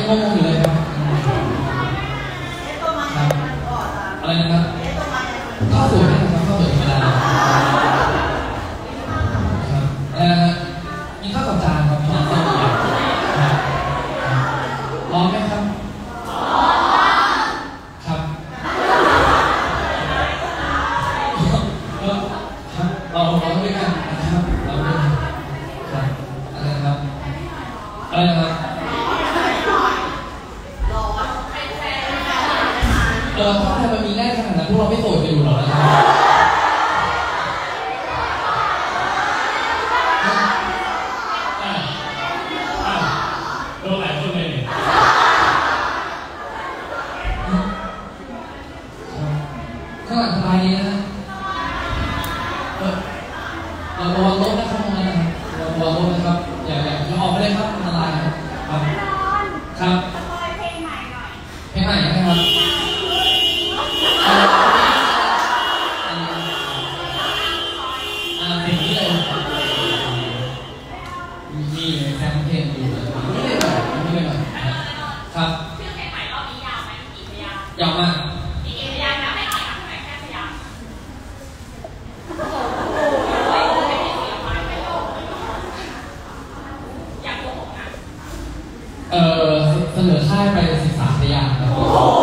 งงอยู่เลยครับอะไรนะครับข้าวสวยนะครับข้าวสวยธรรมดามีข้าวกับจานครับมีข้าวกับจานร้อนไหมครับครับเราด้วยกันนะครับเราด้วยกันครับอะไรนะครับอะไรนะครับถ้าใครมันมีแน่ขนาดนั้นพวกเราไม่โสดกันอยู่หรอกนะครับโดนหลายคนเลยข้างหลังสบายดีนะเราระวังรถนะครับตรงนั้นนะครับเราระวังรถนะครับอย่าออกไปเลยครับอันตรายนะครับครับเพลงใหม่นะครับเพลงนี้เลยมีแซมเพลงอยู่ไม่ได้แบบครับชื่อเพลงใหม่รอบนี้ยาวไหมกี่พยางค์ยาวมากกี่พยางค์นะไม่หน่อยค่ะแค่พยางค์เสนอค่ายไป13พยางค์ครับ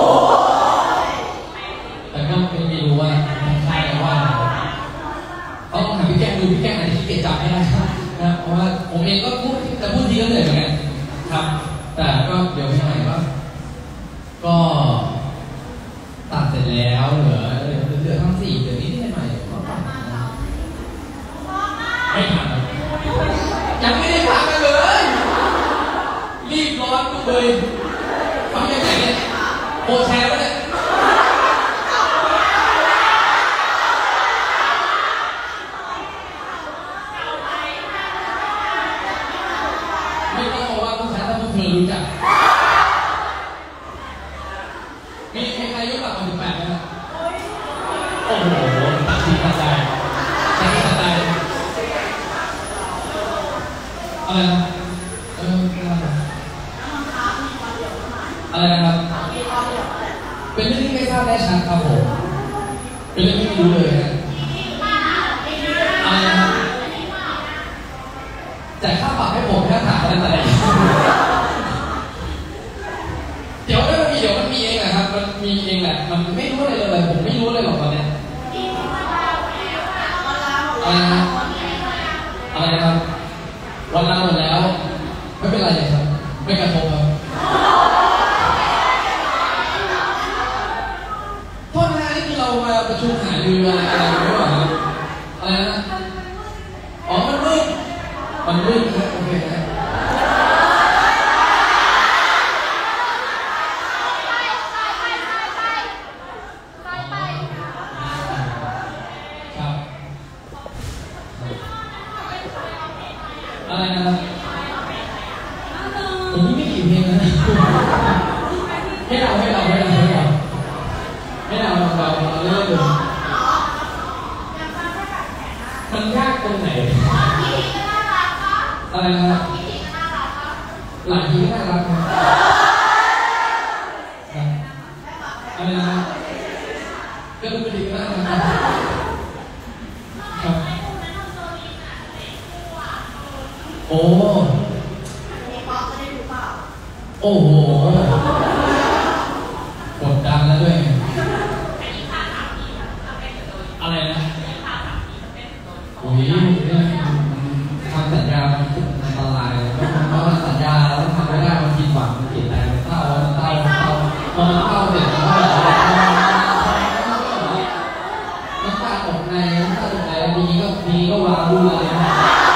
แต่ก็ไม่รู้ว่าค่ายว่าต้องหาพี่แก้งดูพี่แก้งอาจจะขี้เกียจจำไม่ได้นะเพราะว่าผมเองก็พูดทีก็เหนื่อยเหมือนกันครับแต่ก็เดี๋ยวพี่หน่อยก็ตัดเสร็จแล้วเหลือทั้ง4เดี๋ยวนี้ได้ไหมก็ตัดไม่ผ่านยังไม่ได้ผ่านกันเลยรีบร้อนกูเลยฟังยังไงเนี่ยโอแชร์ไปเลยไม่ต้องบอกว่าผู้ชายถ้าพวกเธอรู้จักมีใครยกหลักมาถึง8ไหมครับโอ้โหตัดทีตัดใจอะไรนะอะไรนะครับเป็นเรื่องที่ไม่ทราบได้ชัดครับผมเป็นเรื่องที่ไม่รู้เลยนะอะไรนะจ่ายค่าปรับให้ผมแค่ถามอะไรเดี๋ยวมันมีเองแหละครับมันมีเองแหละมันไม่รู้อะไรเลยผมไม่รู้เลยหรอกตอนนี้อะไรนะครับวันลาหมดแล้วไม่เป็นไรครับไม่กระทบครับโทษนะนี่คือเรามาประชุมหารืออะไรหรือเปล่าครับอะไรนะอ๋อมันมืดนะโอเคนะครับอะไรนะครับผมไม่กี่เพลงนะให้เราเริ่มเลยมันยากตรงไหนอะไรนะหลายทีก็น่ารักนะอะไรนะก็ดูดีก็น่ารักครับโอ้โหกดดันแล้วด้วยอะไรนะโอ้ยทำสัญญามันอันตรายเพราะสัญญาแล้วทำไม่ได้มันผิดหวังมันเปลี่ยนแปลงมันเศร้าพอมันเศร้าเสร็จแล้วก็น้ำตาตกในมีก็วางดูเลยนะ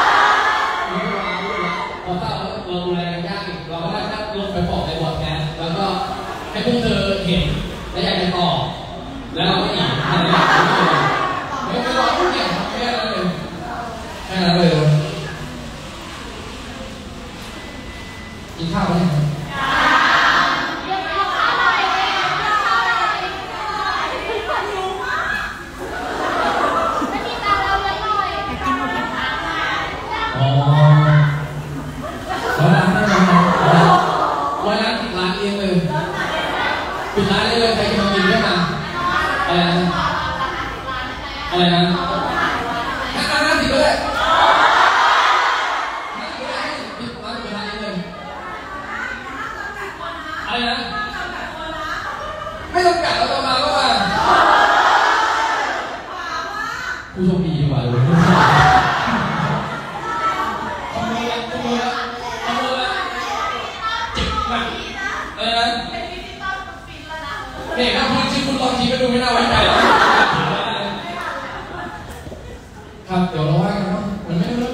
พอเศร้าเราดูแลกันยากอีกเราก็ได้แค่ลงไปบอกในบอร์ดแคสแล้วก็ให้พวกเธอเห็นและอยากจะตอบแล้วเราก็อีกอะไรอย่างเงี้ยไม่รอทุกอย่างแค่นั้นเลยกินข้าวไหมอ๋อ 100 ล้าน10 ล้านเองเลยปิดร้านได้เลยใครจะมากินก็มาอะไรนะ50ก็ได้อะไรนะไม่จำกัดเราจะมาก็มาผู้โชคดีดีกว่าเลยขโมยจิบหนักอะไรนะเนี่ยถ้าพูดชื่อคุณลองทีก็ดูไม่น่าไว้ใจแล้วครับเดี๋ยวเราว่ากันเนาะมันไม่มัน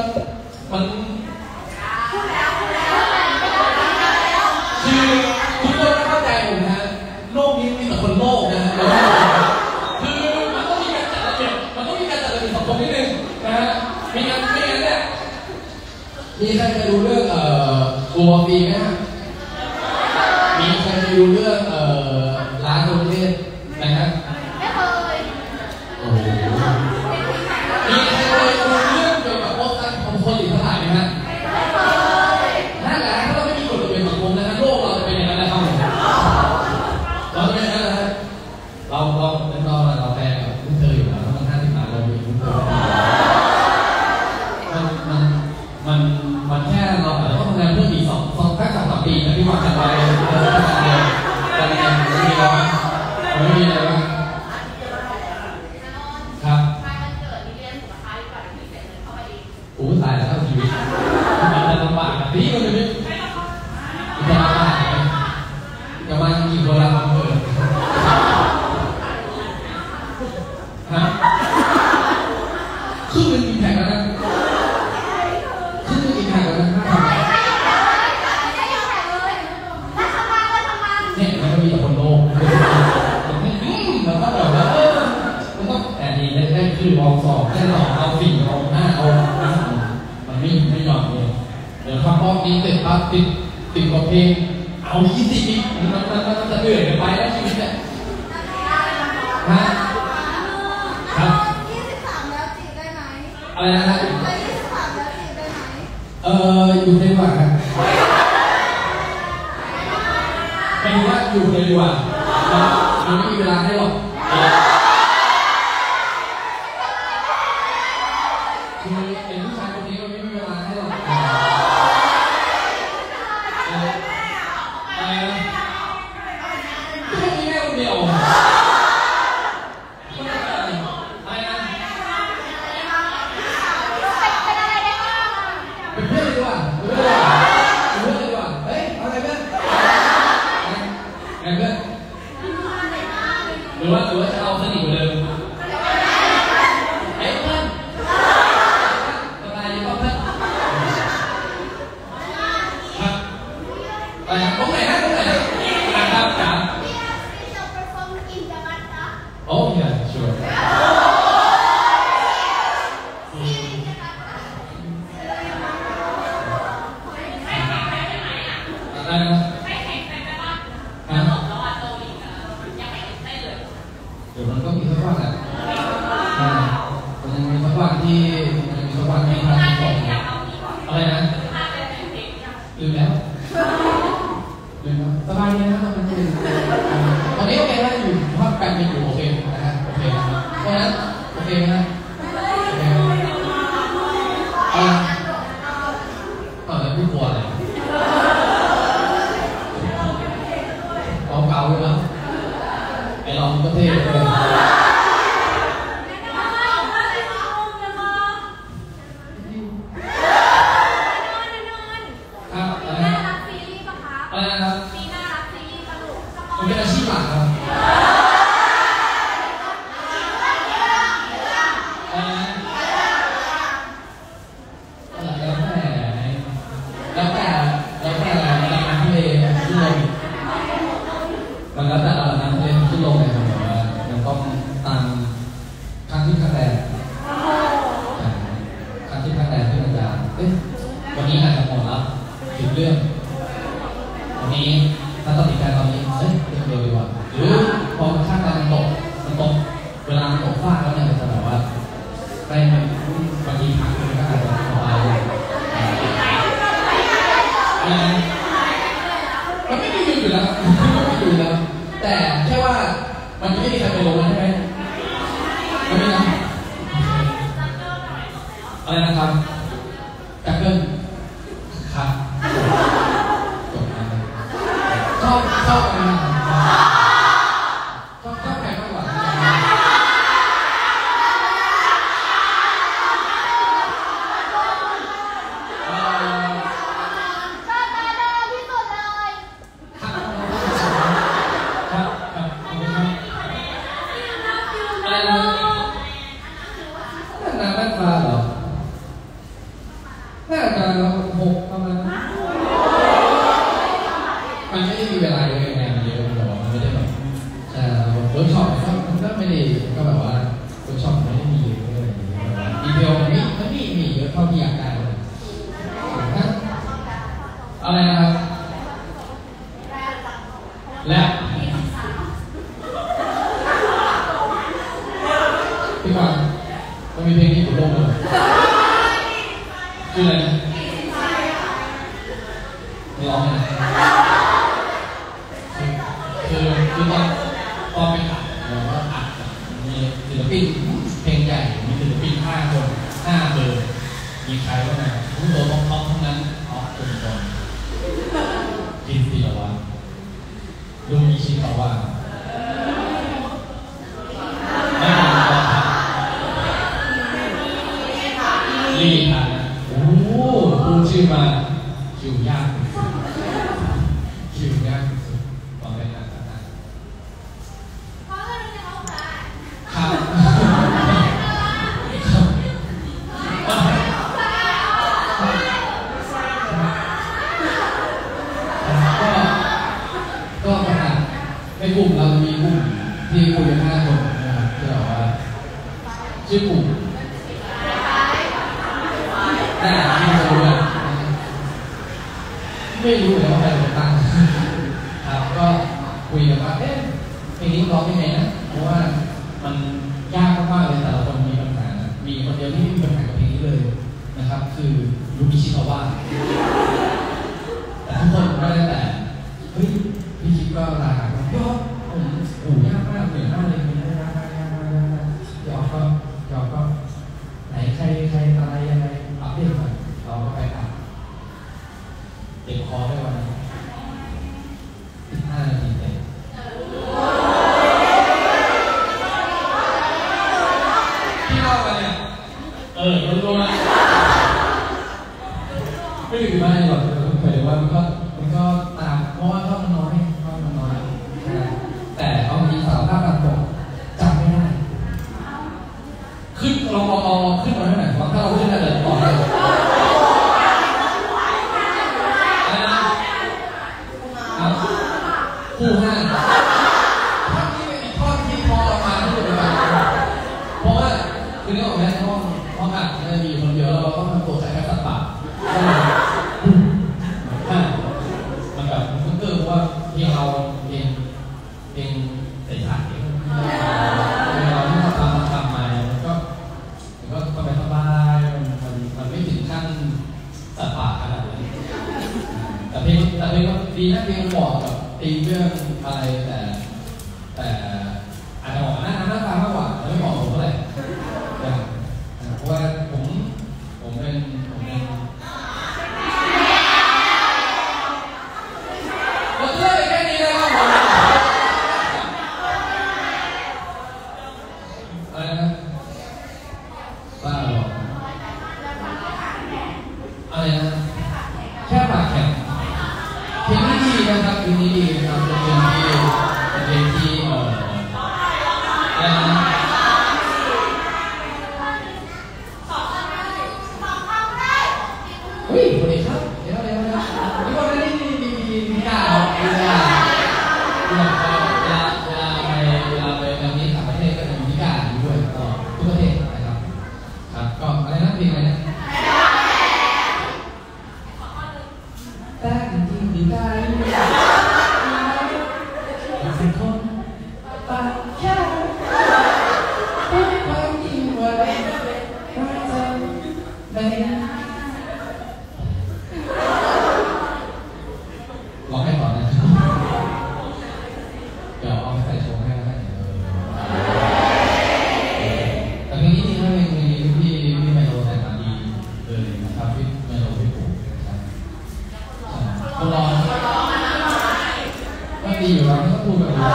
คือทุกคนเข้าใจผมนะโลกนี้มีแต่คนโลกนะคือมันต้องมีการจัดระเบียบสังคมนิดนึงนะฮะไม่งั้นเนี่ยมีใครเคยดูเรื่องโอวาฟีไหมฮะมีใครเคยดูเรื่องร้านโรงเรียนนะฮะไม่เคยโอ้โหมีใครเคยดูเรื่องเกี่ยวกับพวกการของคนหรือทหารไหมฮะนั่นแหละถ้าเราไม่มีกฎระเบียบสังคมนะฮะโลกเราจะเป็นอย่างนั้นนะครับเราจะเป็นอย่างนั้นนะฮะเราแปลกับคุณเธออยู่แล้วมัน50 ล้านเรามีคุณเธอมันแค่เราอาจจะต้องทำงานเพิ่มอีก2-3 ปีนะที่วางกันไว้แต่ไม่มีอะไรบ้างครับโอ้ตายแล้วชีวิตมันจะลำบากแบบนี้มันจะลำบากจะมากี่คนละครับฮะคือมันมีแผนแล้วนะเนี่ยมันก็มีแต่คนโลภแล้วก็แบบว่ามันต้องแต่ดีได้คือลองสอบได้ลองเอาสิ่งลองหน้าเอามันไม่ยอมเลยเดี๋ยวความพร้อมนี้เสร็จปั๊บติดกับเพลงเอา20อีกมันจะเหนื่อยไปแล้วชีวิตเนี่ยฮะครับ23แล้วจีบได้ไหมอะไรนะ23แล้วจีบได้ไหมอยู่ได้กว่าครับไม่รู้ว่าอยู่เลยดีกว่ามันไม่มีเวลาให้หรอกคือเป็นผู้ชายคนนี้ก็ไม่มีเวลาให้หรอกอะไรนะแค่นี้แม่คนเดียวอะไรนะเป็นเพื่อนดีกว่าเฮ้ยเอาอะไรเพื่อนไงเพื่อนหรือว่าจะเอาสนิทกว่าเดิมเฮ้ยเพื่อนสบายดีป่ะเพื่อนครับไปตรงไหนครับจ๋าโอ้ยชัวร์อะไรนะเดี๋ยวมันก็มีสักวันแหละมันยังมีสักวันที่ทางก่อนอะไรนะลืมแล้วสบายดีนะมันเป็นตอนนี้โอเคแล้วอยู่ภาพการเป็นอยู่โอเคนะฮะโอเคเพราะฉะนั้นโอเคนะแล้วไม่กลัวอะไรเก่าเลยนะไอ้เราก็เท่เลยมันเป็นอาชีพหลักครับแล้วแต่งานที่เลยที่ลงมันแล้วแต่งานที่เลยที่ลงเนี่ยมันต้องตามขั้นที่คะแนนที่มันจะวันนี้อาจจะหมดแล้วถึงเรื่องวันนี้ถ้าตัดสินใจตอนนี้เร็วดีกว่าหรือพอค่าการมันตกเวลามันตกฟาดแล้วเนี่ยจะแบบว่าได้บางทีพักมันก็อาจจะสบายอยู่แล้วไม่อยู่แล้วแต่แค่ว่ามันไม่มีใครไปลงใช่ไหมไม่มีนะอะไรนะครับจักเกิลครับชอบอะไรนะชอบใครมากกว่าน่าจะ6ประมาณมันไม่ได้มีเวลาเยอะงานเยอะแต่ว่ามันไม่ได้แบบเวิร์กช็อปมันก็ไม่ได้ก็แบบว่าเวิร์กช็อปไม่ได้มีเยอะอะไรอย่างเงี้ยดีเทลมันไม่มีเยอะเท่าที่อยากได้เลยอะไรนะครับและพี่ฟังมันมีเพลงที่ผมลงเลยชื่ออะไรนะไม่ร้องเลยคือตอนไปอัดเราก็อัดมีศิลปินเพลงใหญ่มีศิลปิน5 คน5 เบอร์มีใครบ้างนะทุกตัวท็อปทั้งนั้นท็อปคนกินตีละวันดูมีชิคาวะไม่มีลีค่ะโอ้พูดชื่อมาคิวยากตอนเป็นนักการครับก็ขนาดในกลุ่มเรามีกลุ่มที่คุยกัน5 คนนะครับที่บอกว่าชื่อกลุ่มแต่ที่เราไม่รู้เลยว่าใครเป็นตั้งครับก็คุยกันว่าเพลงนี้ร้องยังไงนะเพราะว่ามันยากมากๆเลยแต่ละคนมีปัญหามีคนเดียวที่ไม่มีปัญหากับเพลงนี้เลยนะครับคือยูมิชิคาวะแต่ทุกคนก็ได้แต่เฮ้ยพี่คิดก็ลาก็ผมยากมากเหนื่อยมากเลยยอก็ไหนใครอะไรยังไงอัปเดตหน่อยเราก็ไปอ่านเด็กคอได้วันนี้15 นาทีเต็มพี่เล่าไปเนี่ยรู้นะไม่ถึงไม่หรอกหมายถึงว่ามันก็ตามเพราะว่าข้อมันน้อยแต่เอาจริงสารภาพตามตรงจำไม่ได้ขึ้นลองขึ้นมาได้ไหมถ้าเราขึ้นได้เลยต่อได้คู่5ถ้าที่เป็นข้อที่พอออกมาที่เป็นแบบเพราะว่าคือเรื่องของแม่ห้องอัดจะมีคนเยอะเราต้องทำตัวใช้แค่สัตว์ป่ามันแบบมันเกิดเพราะว่าที่เราเองใส่ถ่านเองเราที่เราทำมามันก็สบายมันไม่ถึงขั้นสัตว์ป่าขนาดนั้นแต่เพลงก็ดีนะเพลงเหมาะกับตีเรื่องอะไรแต่อาจจะเหมาะหน้าตามากกว่าแต่ไม่เหมาะผมเท่าไหร่เพราะว่าผมเป็นผมเลือกแค่นี้เลยครับอะไรนะบ้าหรออะไรนะแค่ปากแข็งเพลงนี้ดีนะครับเพลงนี้ดีนะครับเป็นเพลงที่อะไรนะเฮ้ยสวัสดีครับเดี๋ยวนี่คนนี้มีกาเวลาไปแบบนี้ต่างประเทศก็จะมีกาด้วยทุกประเทศนะครับครับก็อะไรนะเพลงอะไรนะแต่จริงๆดีได้เป็นคนปากแค่พูดความจริงว่าไม่ร้องให้ก่อนนะก็ดีอยู่แล้วไม่ต้องพูดแบบนี้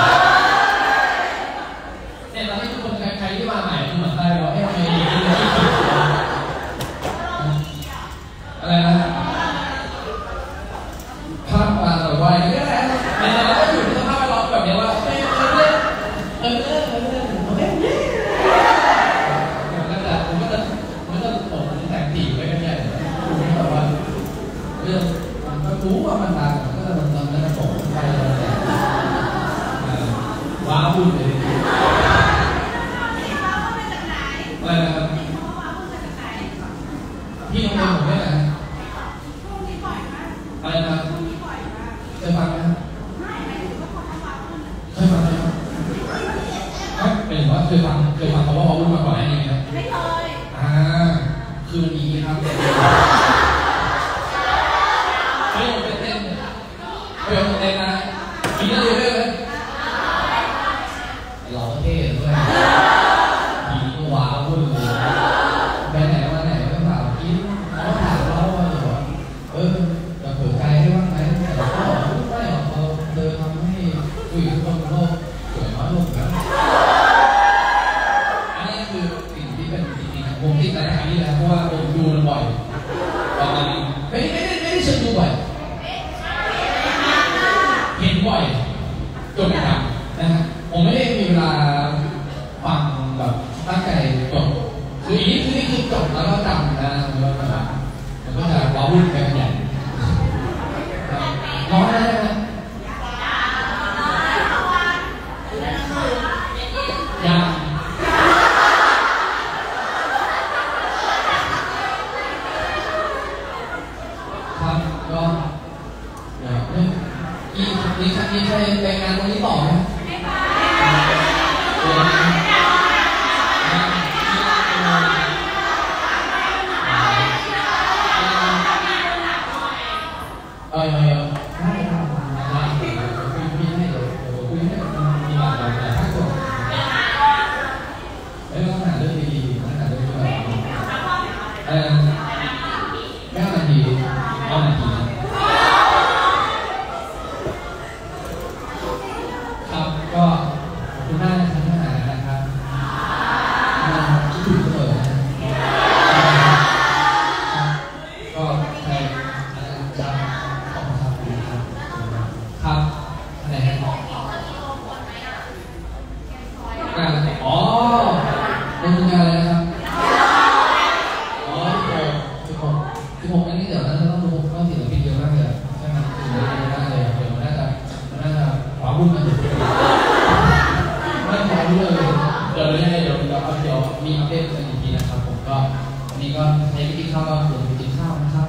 เนี่ยเราให้ทุกคนใครที่มาใหม่เหมือนใครเราให้ทำไมดีอะไรนะภาพแบบว่าอย่างนี้แหละเราก็อยู่ในสภาพแวดล้อมแบบนี้ว่าผมก็จะแต่งตีไว้กันใหญ่แบบว่าเรื่องมันก็รู้ว่ามันดังก็จะมันจะส่งไปว้าวุ่นเลยอะไรนะครับพี่น้องผมไม่นะอะไรนะครับเคยฟังไหมเคยฟังไหมเป็นว่าเคยฟังเขาว่าว้าวุ่นมาก่อนอันนี้ไหมไม่เคยคือมันมีครับไม่ยอมเต้นนะกินอะไรด้วยไหมเราเท่ด้วยผีก็ว้าวุ่นเลยไปไหนมาไหนก็ถามกินเขาถามเราว่าจะเปิดใจให้บ้างไหมแต่ก็ไม่หรอกเราเดินทำให้คุยกับคนโลกสวยน้อยลงครับอันนี้คือสิ่งที่เป็นจริงๆผมติดในอันนี้นะเพราะว่าผมดูมันบ่อยประมาณนี้ไม่ได้เชิงดูบ่อยเห็นบ่อยจนจำนะฮะผมไม่ได้มีเวลาฟังแบบตั้งใจจบคืออีกนี่คือจบแล้วก็จำนะมันก็จะว้าวุ่นไปกันใหญ่ร้องได้ไหมยังครับก็เดี๋ยวนี่ใช่ไปงานตรงนี้ต่อไหมมีอัปเดตกันอีกทีนะครับผมก็วันนี้ก็ใช้วิธีข้าวก็เดี๋ยวไปกินข้าวนะครับ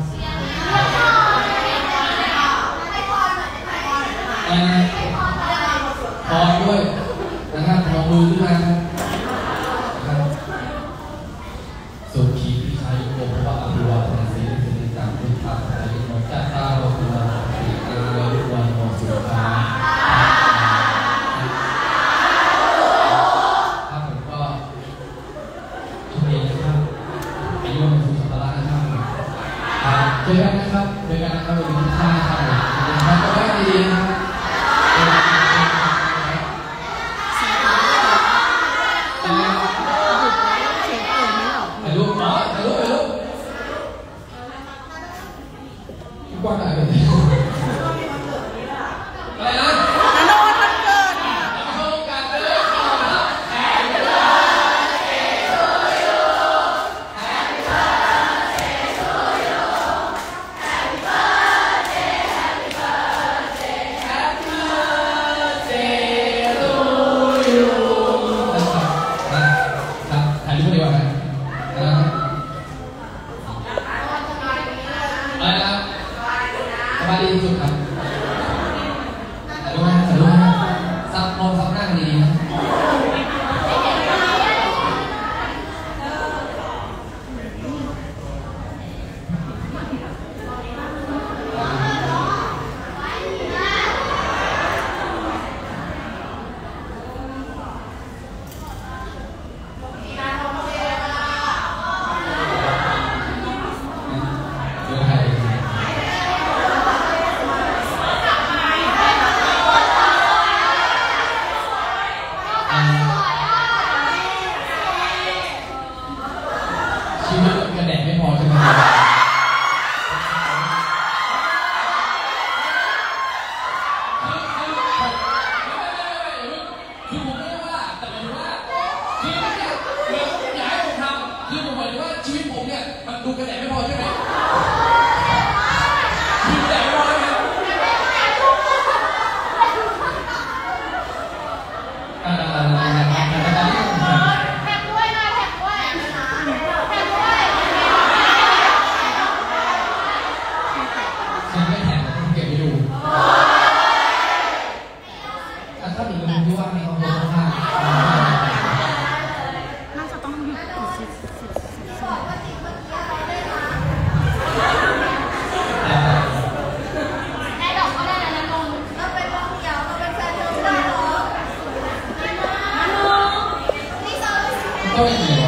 พอด้วยนะครับลองมือขึ้นมาครับสุขีพิชัยโกภวะอภิวาทนาสีสิริสังพุทธะไตรโนจัตตาโลกุลาสีอายุวันโนสุขาเจอกันนะครับวันนี้ท่านะครับก็ได้ดีนะครับถ่ายรูปกว้างหน่อยเลยอะไรนะสบายดีที่สุดครับรู้ไหมซับมองซับหน้าดีนะก็ยังเหนื่อย